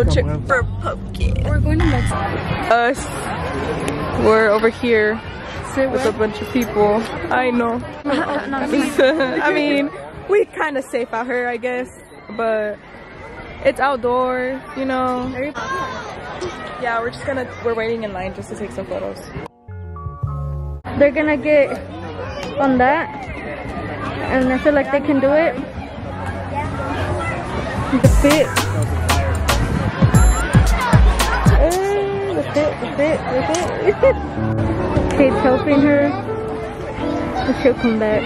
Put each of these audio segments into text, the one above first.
road trip for pumpkin. We're going to Mexico. Us. We're over here with a bunch of people. I know. I mean, we kind of safe out here, I guess, but it's outdoors, you know. Yeah, we're waiting in line just to take some photos. They're gonna get on that, and I feel like they can do it. The fit. The fit. Kate's helping her, and she'll come back.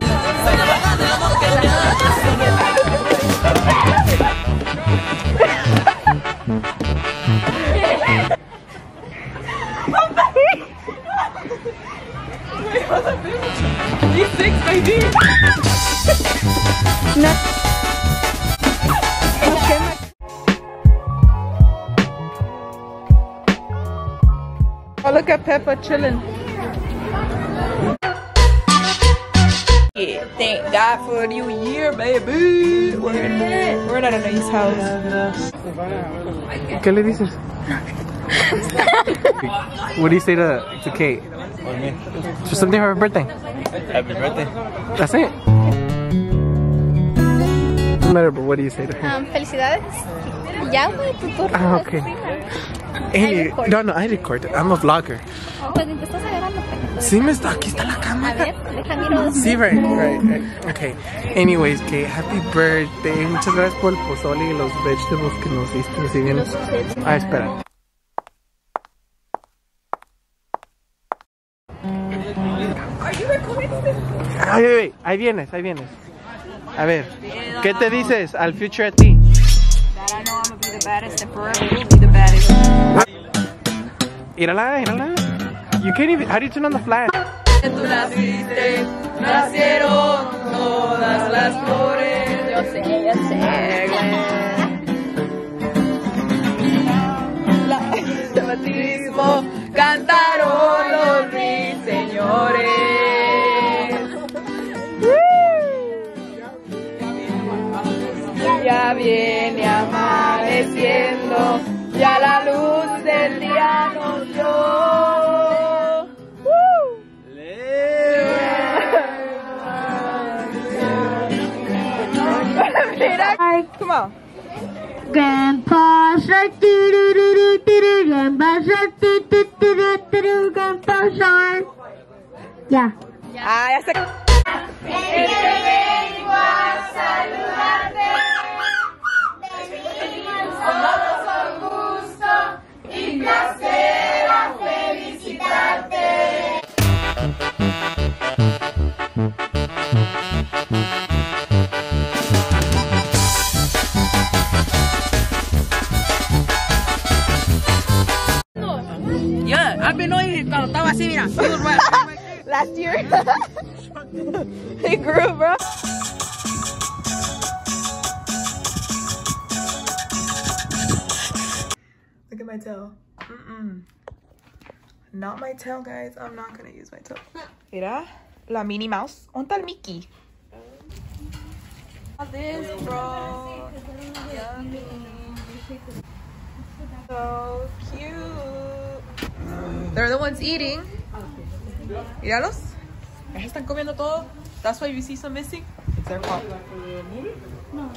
He's 6, baby. No. Oh, look at Peppa chilling. Yeah, thank God for a new year, baby. We're not in a nice house. ¿Qué le dices? What do you say to Kate? Just something for her birthday. Happy birthday. That's it. Doesn't matter, but what do you say to her? Felicidades. Ya, güey, tu turno. Ah, okay. Hey, no, I record. I'm a vlogger. Pues te estás agarrando. Sí, aquí está la cámara. A ver, déjame. Sí, right. Okay. Anyways, Kate, happy birthday. Muchas gracias por el pozole y los vegetables que nos diste. Así bien. Ah, espera. Ay, ahí vienes. A ver, ¿qué te dices al future a ti? That I know I'm gonna be the baddest and forever will be the baddest. Mírala. You can't even. How do you turn on the flash? Tú naciste, nacieron todas las flores. Yo sé. El bautismo cantaron los ruiseñores. Ya viene amaneciendo, ya la luz del día nos dio. Mira, come on. Grandpa Shark, Grandpa Shark, Grandpa Shark. Ya. Ah, ya está. Vengo a saludarte. Con gusto y placer a felicitarte. Yeah, I've been knowing it cuando estaba así, mira. Last year. He grew, bro. Look at my tail. Not my tail, guys. I'm not gonna use my tail. Mira, la Minnie Mouse. ¿Dónde está el Mickey? This, bro. Yummy. So cute. They're the ones eating. Míralos. Ellos están comiendo todo. That's why you see some missing. It's their fault. No.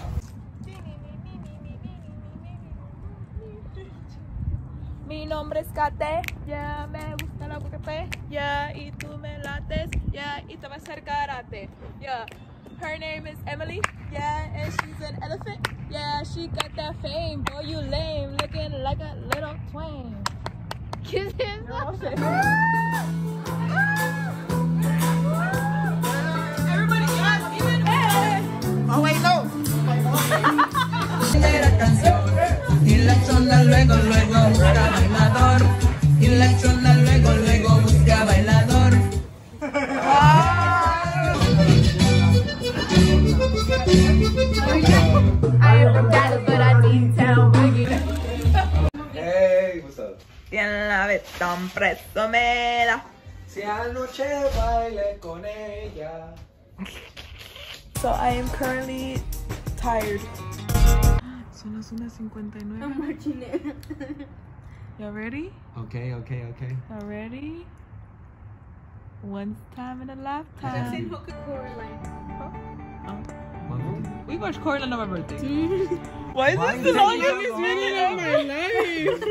Mi nombre es Kate, ya me gusta la café, ya y tú me lates, ya y te vas a hacer karate, yeah. Her name is Emily, yeah, and she's an elephant, yeah, she got that fame, boy you lame, looking like a little twang. Kiss him. Everybody, yes, even hey. Oh wait, no. Y la chona luego busca bailador. Y la chona luego busca bailador. I am from Dallas, but I need town boogie. Hey, what's up? Tiene la vez tan presumida. Si anoche bailé con ella. So I am currently tired. Son las 1:59. I'm watching it. Y'all ready? Okay. Y'all ready? Once time in a lifetime. We watched Coraline on my birthday. Why is this the longest video of my life?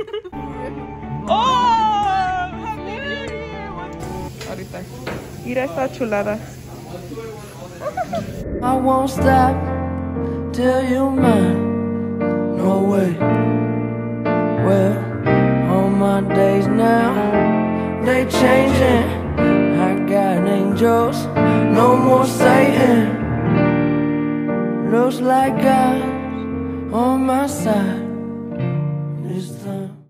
Oh! Ahorita. Mira esta chulada. I won't stop till you're mine. No way. Well, all my days now, they changing. I got angels, no more Satan. Looks like God's on my side this time.